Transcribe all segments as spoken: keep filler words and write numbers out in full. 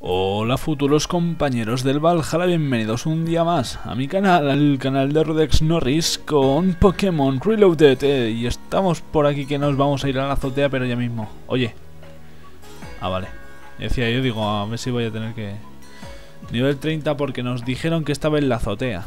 Hola futuros compañeros del Valhalla, bienvenidos un día más a mi canal, al canal de Rudex Norris con Pokémon Reloaded. eh, Y estamos por aquí que nos vamos a ir a la azotea, pero ya mismo. Oye. Ah, vale. Decía yo, digo, a ver si voy a tener que... Nivel treinta porque nos dijeron que estaba en la azotea.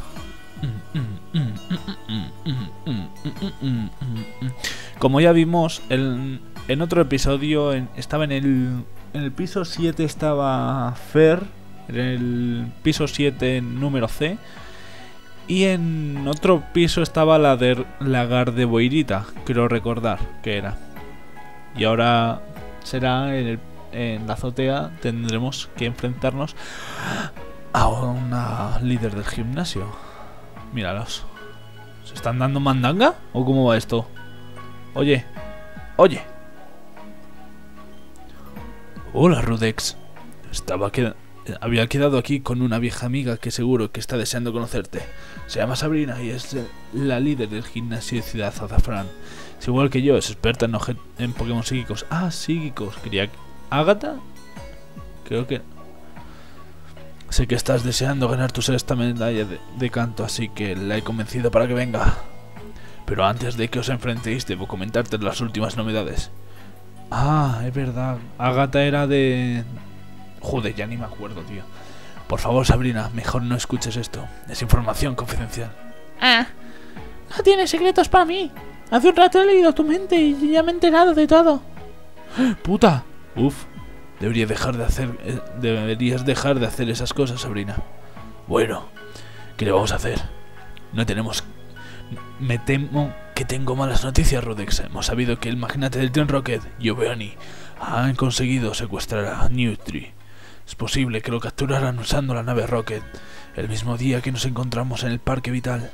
Como ya vimos, el, en otro episodio en, estaba en el... En el piso siete estaba Fer, en el piso siete número C, y en otro piso estaba la de Lagar de Boirita, creo recordar que era. Y ahora será en, el, en la azotea, tendremos que enfrentarnos a una líder del gimnasio. Míralos. ¿Se están dando mandanga? ¿O cómo va esto? Oye, oye. Hola, Rudex. Estaba qued había quedado aquí con una vieja amiga que seguro que está deseando conocerte. Se llama Sabrina y es la líder del gimnasio de Ciudad Azafrán. Es igual que yo, es experta en, en Pokémon psíquicos. Ah, psíquicos. Quería... ¿Ágata? Creo que... Sé que estás deseando ganar tu sexta medalla de, de canto, así que la he convencido para que venga. Pero antes de que os enfrentéis, debo comentarte las últimas novedades. Ah, es verdad. Ágata era de... Joder, ya ni me acuerdo, tío. Por favor, Sabrina, mejor no escuches esto. Es información confidencial. Ah, no tienes secretos para mí. Hace un rato he leído tu mente y ya me he enterado de todo. ¡Puta! Uf. Debería dejar de hacer... Eh, deberías dejar de hacer esas cosas, Sabrina. Bueno, ¿qué le vamos a hacer? No tenemos... Me temo que tengo malas noticias, Rudex. Hemos sabido que el magnate del Team Rocket, Giovanni, han conseguido secuestrar a Newtree. Es posible que lo capturaran usando la nave Rocket el mismo día que nos encontramos en el Parque Vital.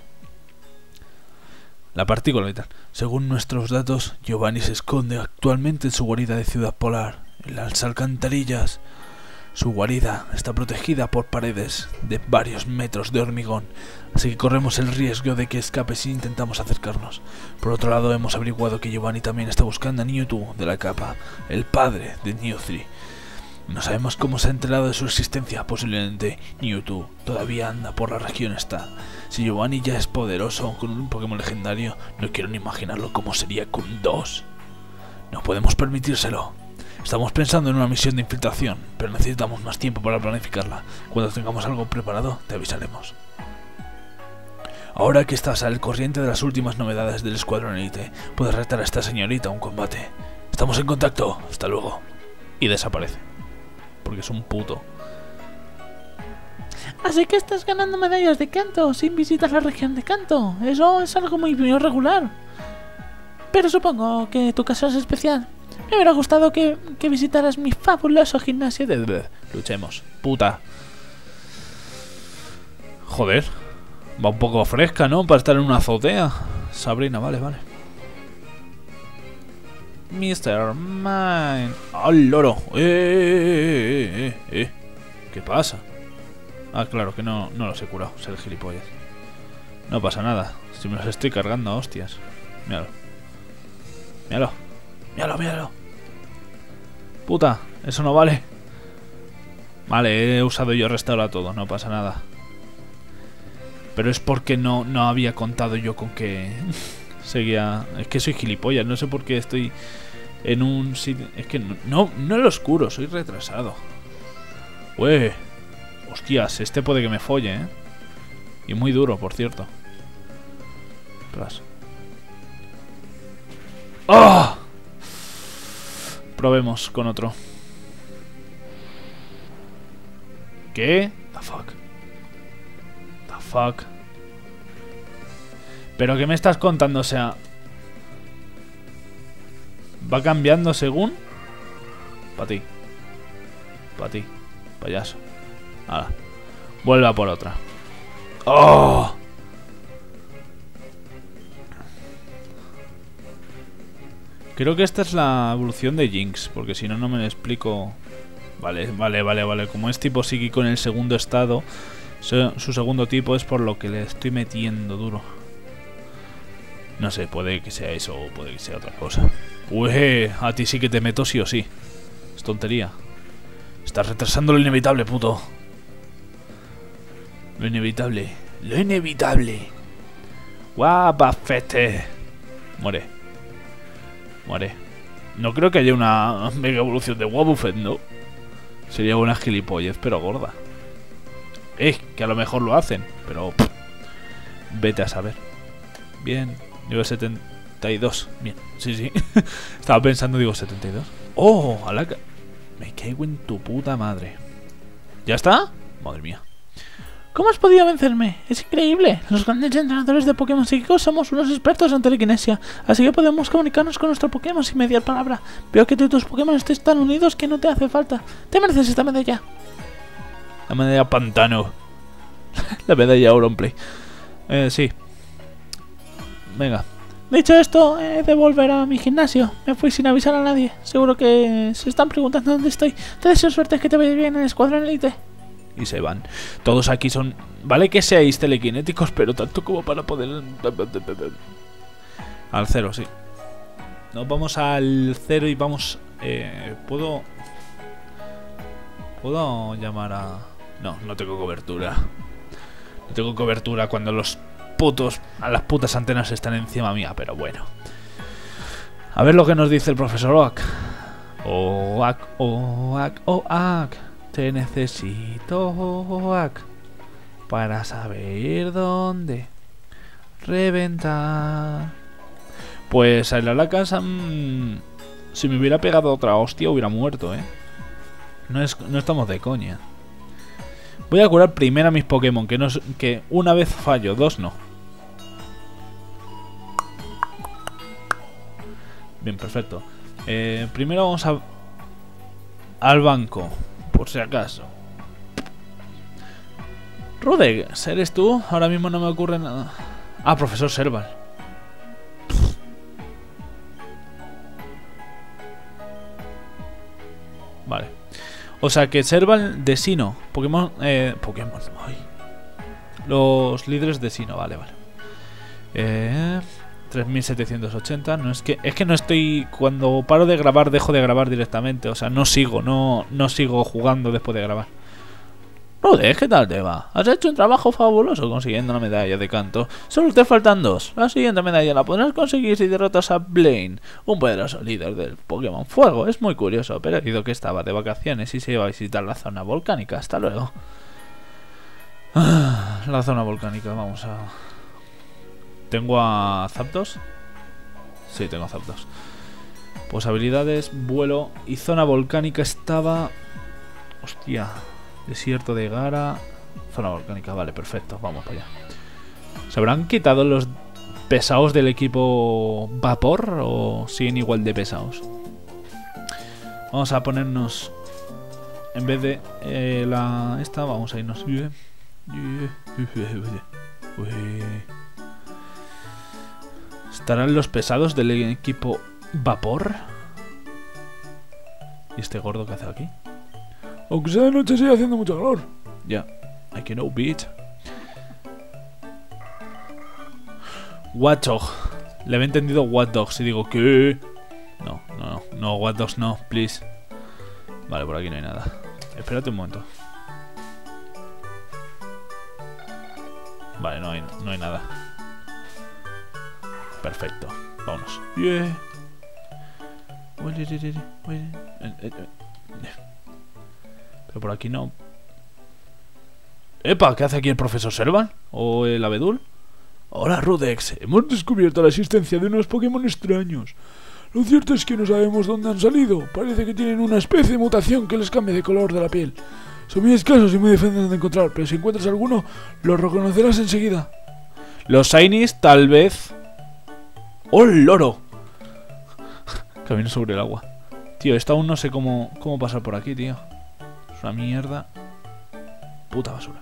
La partícula vital. Según nuestros datos, Giovanni se esconde actualmente en su guarida de Ciudad Polar, en las alcantarillas. Su guarida está protegida por paredes de varios metros de hormigón, así que corremos el riesgo de que escape si intentamos acercarnos. Por otro lado, hemos averiguado que Giovanni también está buscando a Mewtwo de la capa, el padre de Newtree. No sabemos cómo se ha enterado de su existencia, posiblemente Mewtwo todavía anda por la región esta. Si Giovanni ya es poderoso con un Pokémon legendario, no quiero ni imaginarlo cómo sería con dos. No podemos permitírselo. Estamos pensando en una misión de infiltración, pero necesitamos más tiempo para planificarla. Cuando tengamos algo preparado, te avisaremos. Ahora que estás al corriente de las últimas novedades del Escuadrón Elite, puedes retar a esta señorita a un combate. Estamos en contacto. Hasta luego. Y desaparece. Porque es un puto. Así que estás ganando medallas de canto sin visitar la región de canto. Eso es algo muy irregular. Pero supongo que tu caso es especial. Me hubiera gustado que, que visitaras mi fabuloso gimnasio de... Bleh. Luchemos. Puta. Joder. Va un poco fresca, ¿no? Para estar en una azotea. Sabrina, vale, vale. mister Mime. ¡Al loro! ¡Eh, eh, eh, eh, eh! ¿Qué pasa? Ah, claro, que no, no los he curado. Ser gilipollas. No pasa nada. Si me los estoy cargando a hostias. Míralo. Míralo. Míralo, míralo. Puta, eso no vale. Vale, he usado yo restaura todo, no pasa nada. Pero es porque no, no había contado yo con que seguía... Es que soy gilipollas, no sé por qué estoy en un sitio... Es que no, no, no lo oscuro, soy retrasado. Ué. Hostias, este puede que me folle, ¿eh? Y muy duro, por cierto. Tras. ¡Oh! Probemos con otro. ¿Qué? The fuck. The fuck. ¿Pero qué me estás contando? O sea... ¿Va cambiando según? Pa' ti. Pa' ti. Payaso. Ahora. Vuelve a por otra. ¡Oh! Creo que esta es la evolución de Jinx, porque si no, no me lo explico. Vale, vale, vale, vale. Como es tipo psíquico en el segundo estado, su segundo tipo es por lo que le estoy metiendo duro. No sé, puede que sea eso o puede que sea otra cosa. Ué, a ti sí que te meto sí o sí. Es tontería. Estás retrasando lo inevitable, puto. Lo inevitable. Lo inevitable. Guapafete. Muere. Muere. No creo que haya una mega evolución de Wobbuffet, ¿no? Sería una gilipollez, pero gorda. Eh, que a lo mejor lo hacen, pero... Pff, vete a saber. Bien, nivel setenta y dos. Bien, sí, sí. Estaba pensando, digo, setenta y dos. ¡Oh! A la ca... Me caigo en tu puta madre. ¿Ya está? Madre mía. ¿Cómo has podido vencerme? Es increíble. Los grandes entrenadores de Pokémon psíquicos somos unos expertos en telequinesia, así que podemos comunicarnos con nuestro Pokémon sin mediar palabra. Veo que tú y tus Pokémon estáis tan unidos que no te hace falta. Te mereces esta medalla. La medalla pantano. La medalla Auronplay. Eh, sí. Venga. Dicho esto, he de volver a mi gimnasio. Me fui sin avisar a nadie. Seguro que se están preguntando dónde estoy. Te deseo suerte, que te vaya bien en el escuadrón élite. Y se van. Todos aquí son... Vale que seáis telequinéticos, pero tanto como para poder... Al cero, sí. Nos vamos al cero y vamos... Eh, ¿Puedo... ¿Puedo llamar a...? No, no tengo cobertura. No tengo cobertura cuando los putos... A las putas antenas están encima mía, pero bueno. A ver lo que nos dice el profesor Oak. Oak, Oak, Oak. Te necesito, Oak, para saber dónde reventar. Pues a la casa, mmm, si me hubiera pegado otra hostia hubiera muerto, eh. No, es, no estamos de coña. Voy a curar primero a mis Pokémon, que, no, que una vez fallo, dos no. Bien, perfecto. Eh, primero vamos a al banco. Por si acaso. Rudex, ¿eres tú? Ahora mismo no me ocurre nada. Ah, profesor Serval. Vale. O sea que Serval de Sino. Pokémon. Eh, Pokémon. Ay. Los líderes de Sino, vale, vale. Eh, tres mil setecientos ochenta. No es que. Es que no estoy. Cuando paro de grabar, dejo de grabar directamente. O sea, no sigo, no, no sigo jugando después de grabar. Rudex, ¿qué tal te va? Has hecho un trabajo fabuloso consiguiendo la medalla de canto. Solo te faltan dos. La siguiente medalla la podrás conseguir si derrotas a Blaine, un poderoso líder del Pokémon Fuego. Es muy curioso, pero he oído que estaba de vacaciones y se iba a visitar la zona volcánica. Hasta luego. Ah, la zona volcánica, vamos a... ¿Tengo a Zapdos? Sí, tengo a Zapdos. Pues habilidades, vuelo y zona volcánica estaba... Hostia. Desierto de Gara. Zona volcánica, vale, perfecto. Vamos para allá. ¿Se habrán quitado los pesados del equipo Vapor o siguen igual de pesados? Vamos a ponernos... En vez de eh, la... Esta, vamos a irnos... ¿Estarán los pesados del equipo Vapor? ¿Y este gordo que hace aquí? Aunque sea de noche sigue haciendo mucho calor. Ya, yeah. I can know, bitch. Watchdog. Le había entendido Watchdogs y digo, ¿qué? No, no, no, no, Watchdogs no, please. Vale, por aquí no hay nada. Espérate un momento. Vale, no hay, no hay nada. Perfecto, vámonos. Yeah. Pero por aquí no. ¡Epa! ¿Qué hace aquí el profesor Serval? ¿O el Abedul? Hola, Rudex. Hemos descubierto la existencia de unos Pokémon extraños. Lo cierto es que no sabemos dónde han salido. Parece que tienen una especie de mutación que les cambia de color de la piel. Son muy escasos y muy difíciles de encontrar, pero si encuentras alguno, los reconocerás enseguida. Los Shinies, tal vez. ¡Oh, el loro! Camino sobre el agua. Tío, esto aún no sé cómo, cómo pasar por aquí, tío. Es una mierda. Puta basura.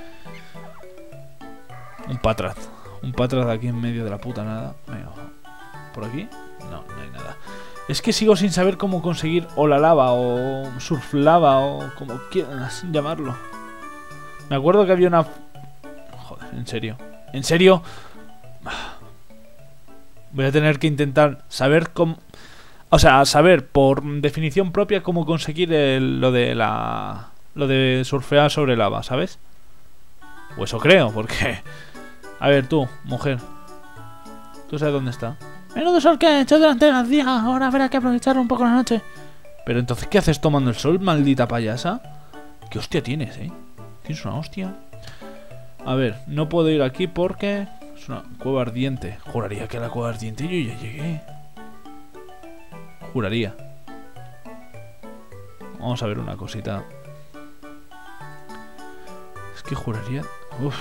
Un Patrat. Un Patrat aquí en medio de la puta nada. Venga, ¿por aquí? No, no hay nada. Es que sigo sin saber cómo conseguir o la lava o surf lava o como quieras llamarlo. Me acuerdo que había una... Joder, en serio. En serio. Voy a tener que intentar saber cómo... O sea, saber por definición propia cómo conseguir el- lo de la... Lo de surfear sobre lava, ¿sabes? O eso creo, porque... A ver, tú, mujer. ¿Tú sabes dónde está? Menudo sol que ha hecho durante el día. Ahora habrá que aprovechar un poco la noche. Pero entonces, ¿qué haces tomando el sol, maldita payasa? ¿Qué hostia tienes, eh? Tienes una hostia. A ver, no puedo ir aquí porque... Es una cueva ardiente. Juraría que a la cueva ardiente yo ya llegué. Juraría. Vamos a ver una cosita. Es que juraría... Uf.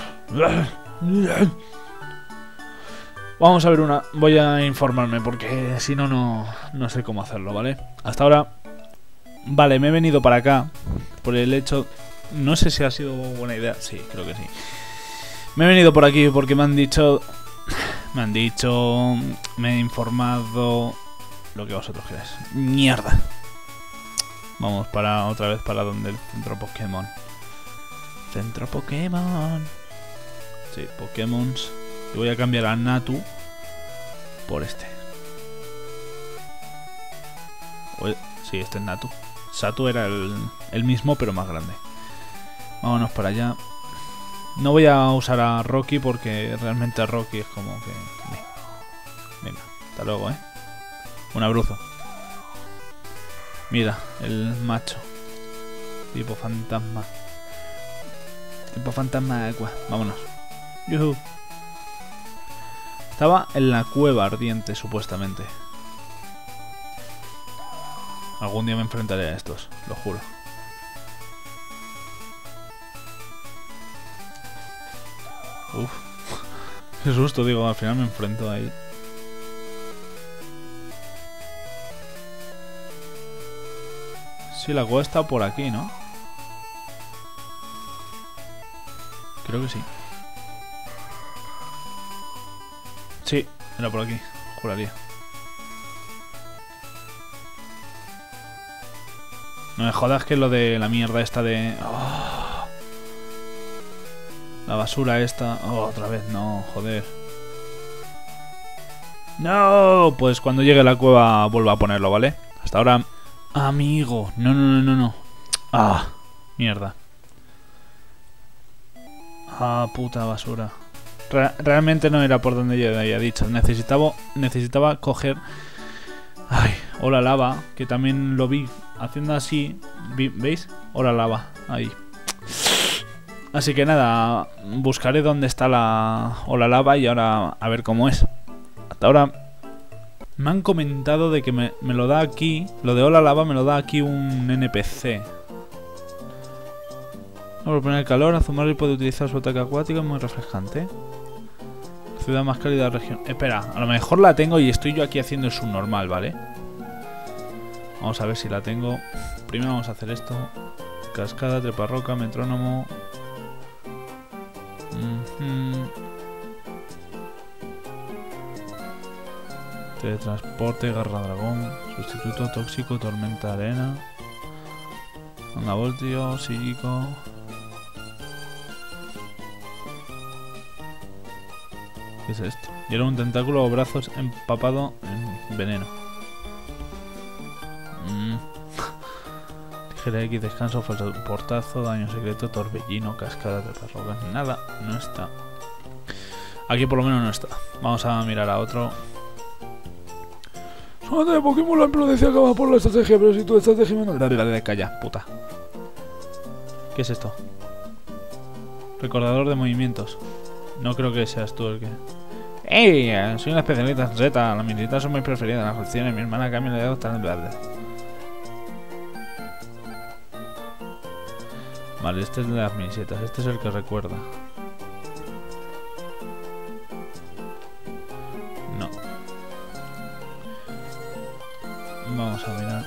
Vamos a ver una... Voy a informarme porque si no, no no sé cómo hacerlo, ¿vale? Hasta ahora... Vale, me he venido para acá por el hecho... No sé si ha sido buena idea. Sí, creo que sí. Me he venido por aquí porque me han dicho... Me han dicho... Me he informado... Lo que vosotros queráis. Mierda. Vamos para otra vez para donde el centro Pokémon. Centro Pokémon. Sí, Pokémon. Y voy a cambiar a Natu por este. Oye, sí, este es Natu. Satu era el, el mismo, pero más grande. Vámonos para allá. No voy a usar a Rocky porque realmente a Rocky es como que... Venga, hasta luego, ¿eh? Un abruzo. Mira, el macho. Tipo fantasma. Tipo fantasma de agua. Vámonos. Yuhu. Estaba en la cueva ardiente, supuestamente. Algún día me enfrentaré a estos, lo juro. Uf. Qué susto, digo, al final me enfrento a él. Sí, la cueva está por aquí, ¿no? Creo que sí. Sí, era por aquí, juraría. No me jodas que lo de la mierda esta de... Oh, la basura esta... Oh, otra vez, no, joder. No, pues cuando llegue a la cueva vuelvo a ponerlo, ¿vale? Hasta ahora... Amigo, no, no, no, no, no. Ah, mierda. Ah, puta basura. Re- realmente no era por donde yo había dicho. Necesitaba, necesitaba coger... Ay, hola lava, que también lo vi haciendo así. Vi, ¿veis? Hola lava, ahí. Así que nada, buscaré dónde está la hola lava y ahora a ver cómo es. Hasta ahora me han comentado de que me, me lo da aquí. Lo de hola lava me lo da aquí un N P C. Por poner calor, Azumarill puede utilizar su ataque acuático, es muy refrescante. Ciudad más cálida de la región. Espera, a lo mejor la tengo y estoy yo aquí haciendo el subnormal, ¿vale? Vamos a ver si la tengo. Primero vamos a hacer esto. Cascada, treparroca, metrónomo. Mm-hmm. Teletransporte, garra dragón. Sustituto tóxico, tormenta arena. Onda voltio, psíquico. ¿Qué es esto? Y era un tentáculo o brazos empapado en veneno. Mm. Tijera X, descanso, falso portazo, daño secreto, torbellino, cascada de perrogas. Nada, no está. Aquí por lo menos no está. Vamos a mirar a otro. Suena de Pokémon, la imprudencia acaba por la estrategia, pero si tu estrategia me... Dale, dale, calla, puta. ¿Qué es esto? Recordador de movimientos. No creo que seas tú el que... ¡Ey! Soy una especialista en Z. Las militas son mis preferidas. Las funciones. Mi hermana Camila de está en el verde. Vale, este es de las minisetas. Este es el que recuerda. No. Vamos a mirar.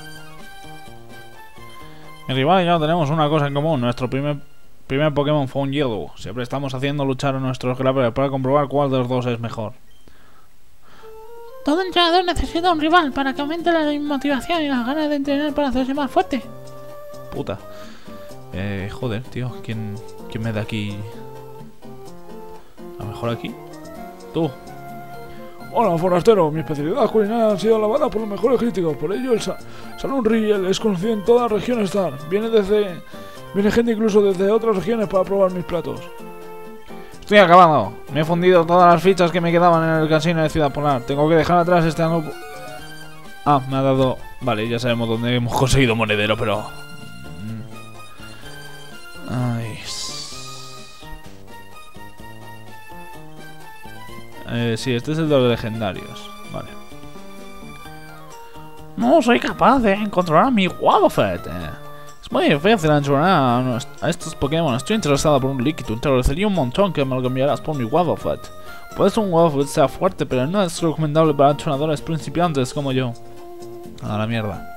Mi rival y yo tenemos una cosa en común. Nuestro primer... Primer Pokémon fue un Yellow. Siempre estamos haciendo luchar a nuestros Graveler para comprobar cuál de los dos es mejor. Todo entrenador necesita un rival para que aumente la motivación y las ganas de entrenar para hacerse más fuerte. Puta. Eh, joder, tío. ¿Quién, quién me da aquí? A lo mejor aquí. Tú. Hola, forastero. Mi especialidad culinaria ha sido alabada por los mejores críticos. Por ello, el sa Salón Riegel es conocido en toda la región Star. Viene desde... Viene gente incluso desde otras regiones para probar mis platos. Estoy acabado. Me he fundido todas las fichas que me quedaban en el casino de Ciudad Polar. Tengo que dejar atrás este año... Ah, me ha dado... Vale, ya sabemos dónde hemos conseguido monedero, pero... Ay... Eh, sí, este es el de los legendarios. Vale. No soy capaz de encontrar a mi Wobbuffet. Eh, es muy difícil encontrar a, a estos Pokémon. Estoy interesado por un líquido. Te agradecería un montón que me lo cambiaras por mi Wobbuffet. Puede ser un Wobbuffet sea fuerte, pero no es recomendable para entrenadores principiantes como yo. A la mierda.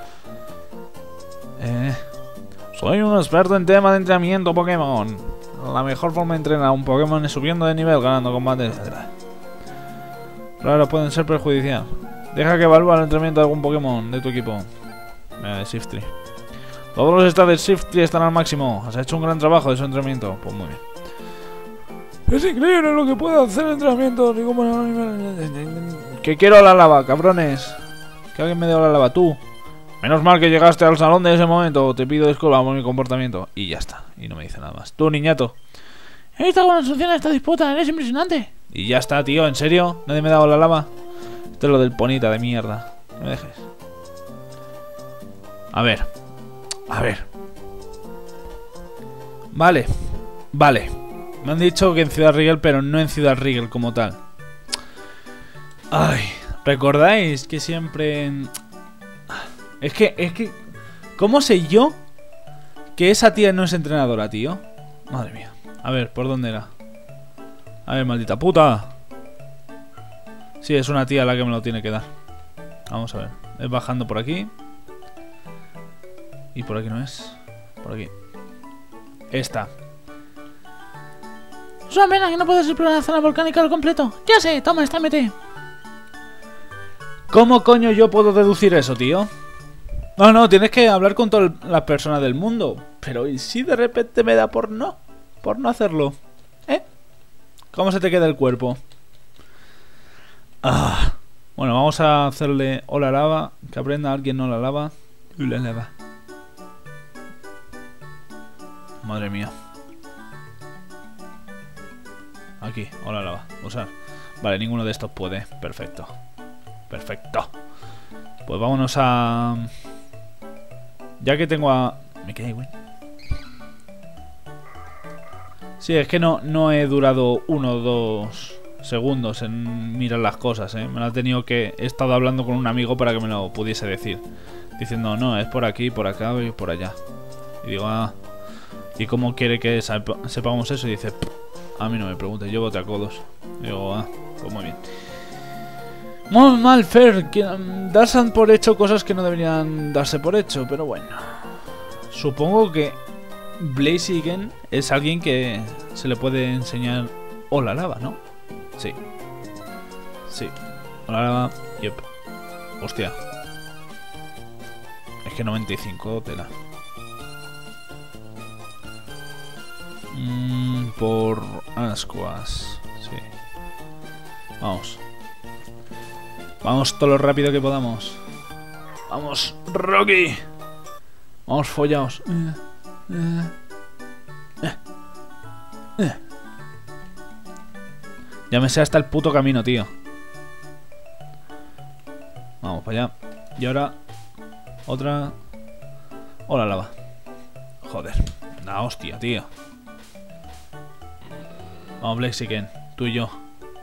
Eh, soy un experto en tema de entrenamiento Pokémon. La mejor forma de entrenar a un Pokémon es subiendo de nivel, ganando combates, etcétera. Claro, pueden ser perjudiciales. Deja que evalúe el entrenamiento de algún Pokémon de tu equipo. Eh, Shiftry. Todos los estados de Shiftry están al máximo. Has hecho un gran trabajo de su entrenamiento. Pues muy bien. Es increíble lo que puede hacer el entrenamiento. Que quiero la lava, cabrones. Que alguien me dé la lava, tú. Menos mal que llegaste al salón de ese momento. Te pido disculpas por mi comportamiento. Y ya está. Y no me dice nada más. Tú, niñato. He visto cómo soluciona esta disputa. Eres impresionante. Y ya está, tío. ¿En serio? ¿Nadie me ha dado la lava? Esto es lo del ponita de mierda. No me dejes. A ver. A ver. Vale. Vale. Me han dicho que en Ciudad Riegel, pero no en Ciudad Riegel como tal. Ay. ¿Recordáis que siempre... Es que, es que... ¿Cómo sé yo que esa tía no es entrenadora, tío? Madre mía. A ver, ¿por dónde era? A ver, maldita puta. Sí, es una tía la que me lo tiene que dar. Vamos a ver. Es bajando por aquí. Y por aquí no es. Por aquí. Esta. Es una pena que no puedas explorar la zona volcánica al completo. Ya sé, toma, esta M T. ¿Cómo coño yo puedo deducir eso, tío? No, no, tienes que hablar con todas las personas del mundo. Pero ¿y si de repente me da por no? Por no hacerlo. ¿Eh? ¿Cómo se te queda el cuerpo? Ah. Bueno, vamos a hacerle hola lava. Que aprenda alguien hola lava. Hola lava. Madre mía. Aquí, hola lava. Usar. Vale, ninguno de estos puede. Perfecto. Perfecto. Pues vámonos a... Ya que tengo a... Me quedé igual. Sí, es que no, no he durado uno o dos segundos en mirar las cosas, ¿eh? Me lo he tenido que... He estado hablando con un amigo para que me lo pudiese decir. Diciendo, no, es por aquí, por acá y por allá. Y digo, ah... ¿Y cómo quiere que sepamos eso? Y dice, a mí no me pregunte, yo voté a codos. Y digo, ah, pues muy bien. Muy mal, Fer, que um, darse por hecho cosas que no deberían darse por hecho, pero bueno. Supongo que Blaziken es alguien que se le puede enseñar hola lava, ¿no? Sí. Sí. Hola lava. Yep. Hostia. Es que noventa y cinco tela. Mm, por Ascuas. Sí. Vamos. Vamos todo lo rápido que podamos. Vamos, Rocky. Vamos, follaos. Eh, eh, eh. Ya me sé hasta el puto camino, tío. Vamos para allá. Y ahora otra. Hola, lava. Joder. La hostia, tío. Vamos, Blaziken. Tú y yo.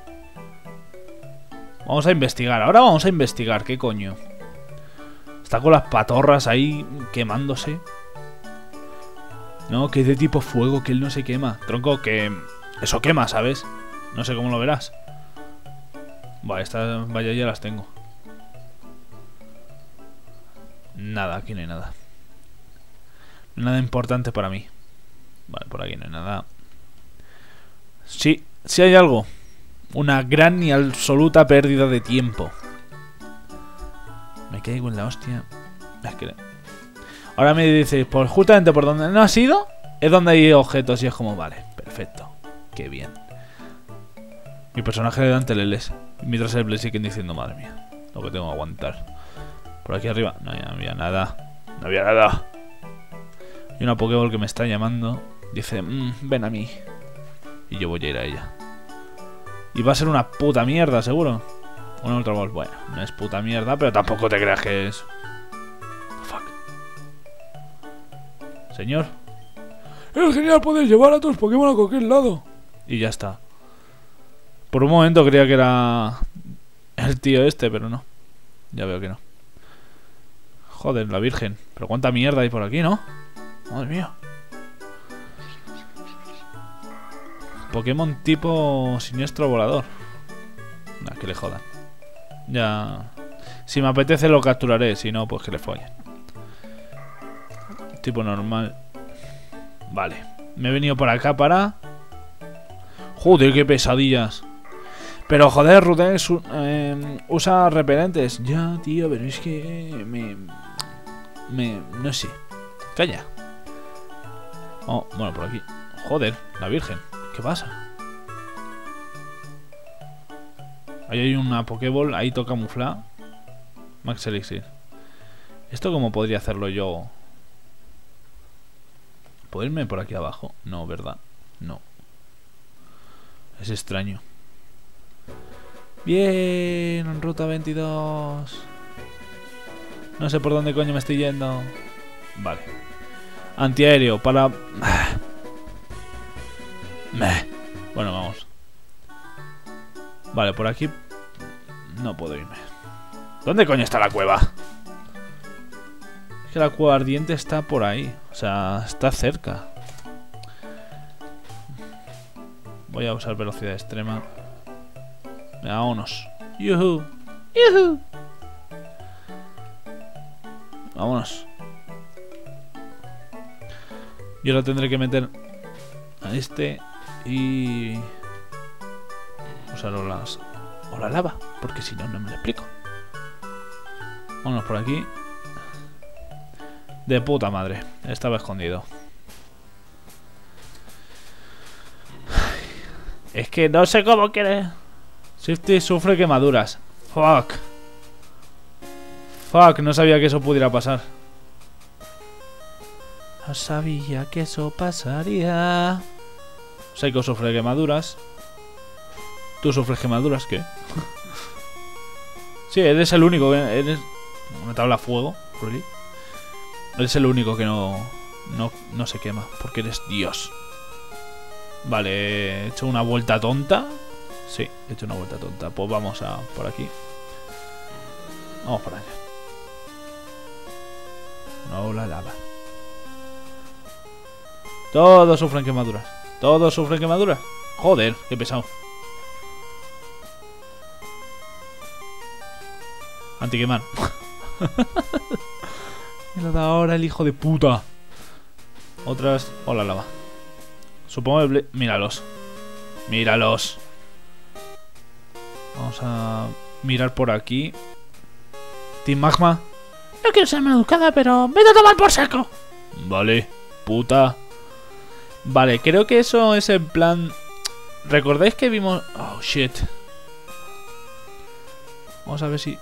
Vamos a investigar, ahora vamos a investigar, ¿qué coño? Está con las patorras ahí quemándose. No, que es de tipo fuego, que él no se quema. Tronco, que eso quema, ¿sabes? No sé cómo lo verás. Vale, estas vallas ya las tengo. Nada, aquí no hay nada. No hay nada importante para mí. Vale, por aquí no hay nada. Sí, sí hay algo. Una gran y absoluta pérdida de tiempo. Me caigo en la hostia. Es que... Ahora me dice, pues justamente por donde no has ido, es donde hay objetos y es como, vale, perfecto. Qué bien. Mi personaje le dan teleles. Mientras el Blaziken diciendo, madre mía, lo que tengo que aguantar. Por aquí arriba no había nada. No había nada. Y una Pokéball que me está llamando. Dice, mmm, ven a mí. Y yo voy a ir a ella. Y va a ser una puta mierda, seguro. Una Ultra Ball. Bueno, no es puta mierda, pero tampoco te creas que es. Fuck. Señor. Es genial poder llevar a tus Pokémon a cualquier lado. Y ya está. Por un momento creía que era el tío este, pero no. Ya veo que no. Joder, la Virgen. Pero cuánta mierda hay por aquí, ¿no? Madre mía. Pokémon tipo siniestro volador. Nah, que le jodan. Ya. Si me apetece lo capturaré. Si no, pues que le follen. Tipo normal. Vale. Me he venido por acá para... Joder, qué pesadillas. Pero joder, Rudex eh, usa repelentes. Ya, tío, pero es que... Me... Me... No sé. Calla. Oh, bueno, por aquí. Joder, la Virgen. ¿Qué pasa? Ahí hay una Pokéball. Ahí toca camuflar. Max Elixir. ¿Esto cómo podría hacerlo yo? ¿Puedo irme por aquí abajo? No, ¿verdad? No. Es extraño. Bien, ruta veintidós. No sé por dónde coño me estoy yendo. Vale. Antiaéreo para... Bueno, vamos. Vale, por aquí no puedo irme. ¿Dónde coño está la cueva? Es que la cueva ardiente está por ahí. O sea, está cerca. Voy a usar velocidad extrema. Venga, vámonos. Yuhu. Yuhu. Vámonos. Yo la tendré que meter a este y usar olas o la lava, porque si no, no me lo explico. Vámonos por aquí. De puta madre. Estaba escondido. Es que no sé cómo quiere. Swifty sufre quemaduras. Fuck. Fuck, no sabía que eso pudiera pasar. No sabía que eso pasaría. Psycho sufre quemaduras. ¿Tú sufres quemaduras? ¿Qué? Sí, eres el único que... Eres... Una tabla a fuego. ¿Really? Eres el único que no, no... No se quema. Porque eres Dios. Vale, he hecho una vuelta tonta. Sí, he hecho una vuelta tonta. Pues vamos a... Por aquí. Vamos por allá. No la lava. Todos sufren quemaduras. Todos sufren quemaduras. Joder, qué pesado. Antiquemar. Me lo da ahora el hijo de puta. Otras. Hola, lava. Supongo que... Míralos. Míralos. Vamos a mirar por aquí. Team Magma. No quiero ser maleducada, pero vete a tomar por saco. Vale, puta. Vale, creo que eso es en plan... ¿Recordáis que vimos...? Oh, shit. Vamos a ver si...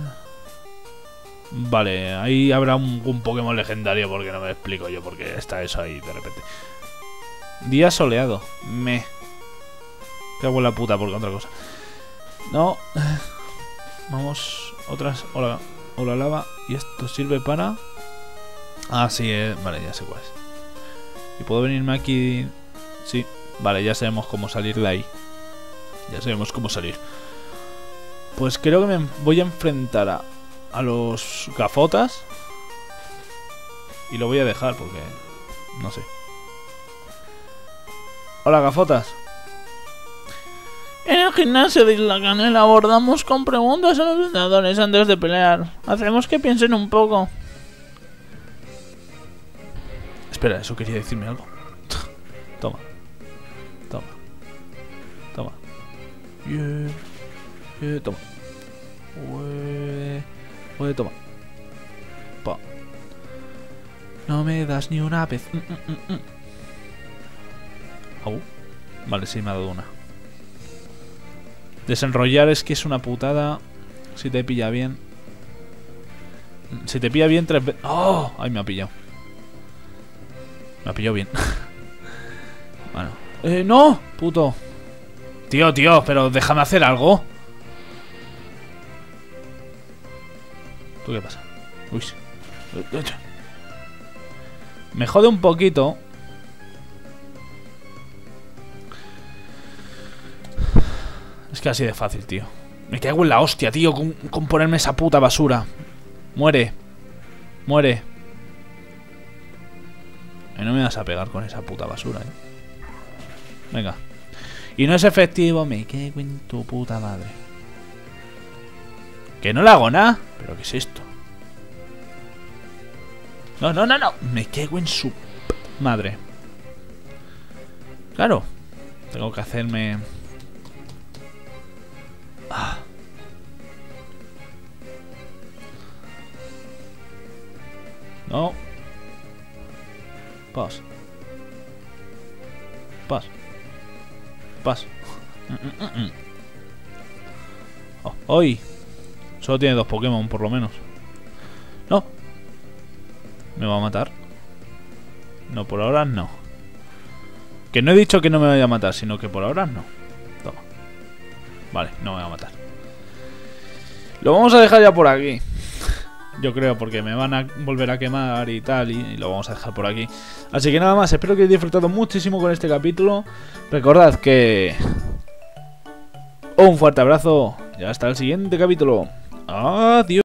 Vale, ahí habrá un, un Pokémon legendario porque no me explico yo por qué está eso ahí de repente. Día soleado. Me. Cago en la puta por otra cosa. No. Vamos. Otras. Hola. Hola lava. Y esto sirve para... Ah, sí, eh. Vale, ya sé cuál es. Y puedo venirme aquí... Sí. Vale, ya sabemos cómo salir de ahí. Ya sabemos cómo salir. Pues creo que me voy a enfrentar a... A los gafotas. Y lo voy a dejar porque... No sé. Hola, gafotas. En el gimnasio de Isla Canela abordamos con preguntas a los vendedores antes de pelear. Hacemos que piensen un poco. Espera, eso quería decirme algo. Toma. Toma. Toma. Yeah. Yeah, toma. Ué. Ué, toma. Pa. No me das ni una vez. Mm, mm, mm, mm. Au. Vale, sí me ha dado una. Desenrollar es que es una putada. Si te pilla bien. Si te pilla bien tres veces... ¡Oh! Ay, me ha pillado. Me ha pillado bien. Bueno. ¡Eh, no! Puto. Tío, tío, pero déjame hacer algo. ¿Tú qué pasa? Uy. Me jode un poquito. Es que así de fácil, tío. Me cago en la hostia, tío, con, con ponerme esa puta basura. Muere. Muere. Y no me vas a pegar con esa puta basura, eh. Venga. Y no es efectivo. Me cago en tu puta madre. Que no le hago nada. ¿Pero qué es esto? No, no, no, no. Me cago en su madre. Claro. Tengo que hacerme... Ah. No. Pas. Pas. Pas. Mm, mm, mm. Oh, hoy. Solo tiene dos Pokémon, por lo menos. No. ¿Me va a matar? No, por ahora no. Que no he dicho que no me vaya a matar, sino que por ahora no. Toma. Vale, no me va a matar. Lo vamos a dejar ya por aquí. Yo creo, porque me van a volver a quemar y tal, y, y lo vamos a dejar por aquí. Así que nada más, espero que hayáis disfrutado muchísimo con este capítulo. Recordad que... un fuerte abrazo y hasta el siguiente capítulo. Adiós.